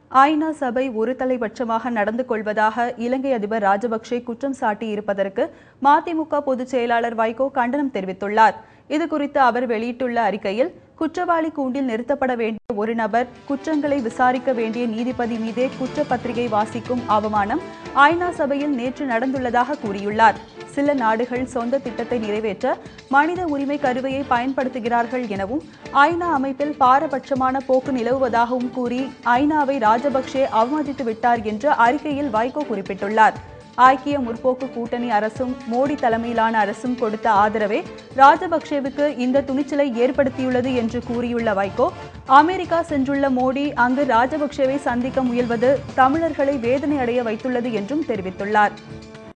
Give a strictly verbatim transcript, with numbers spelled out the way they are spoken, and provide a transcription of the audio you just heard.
ஐநா சபை ஒருதலைபட்சமாக நடந்து கொள்வதாக இலங்கை அதிபர் ராஜபக்சே குற்றம் சாட்டியிருப்பதற்கு மதிமுக பொதுச் செயலாளர் வைகோ கண்டனம் தெரிவித்துள்ளார். இதுகுறித்து அவர் வெளியிட்டுள்ள அறிக்கையில், குற்றவாளி கூண்டில் நிறுத்தப்பட வேண்டிய ஒரு நபர் குற்றங்களை விசாரிக்க வேண்டிய நீதிபதி மீதே குற்றப்பத்திரிகை வாசிக்கும் அவமானம் ஐநா சபையில் நேற்று நடந்துள்ளதாக கூறியுள்ளார். சில நாடுகள் சொந்த திட்டத்தை நிறைவேற்ற மனித உரிமை கருவையை பயன்படுத்துகிறார்கள் எனவும், ஐநா அமைப்பில் பாரபட்சமான போக்கு நிலவுவதாகவும் கூறி ஐநாவை ராஜபக்சே அவமதித்து விட்டார் என்று அறிக்கையில் வைகோ குறிப்பிட்டுள்ளார். ஐக்கிய முற்போக்கு கூட்டணி அரசும் மோடி தலைமையிலான அரசும் கொடுத்த ஆதரவே ராஜபக்சேவுக்கு இந்த துணிச்சலை ஏற்படுத்தியுள்ளது என்று கூறியுள்ள வைகோ, அமெரிக்கா சென்றுள்ள மோடி அங்கு ராஜபக்சேவை சந்திக்க முயல்வது தமிழர்களை வேதனை அடைய வைத்துள்ளது என்றும் தெரிவித்துள்ளார்.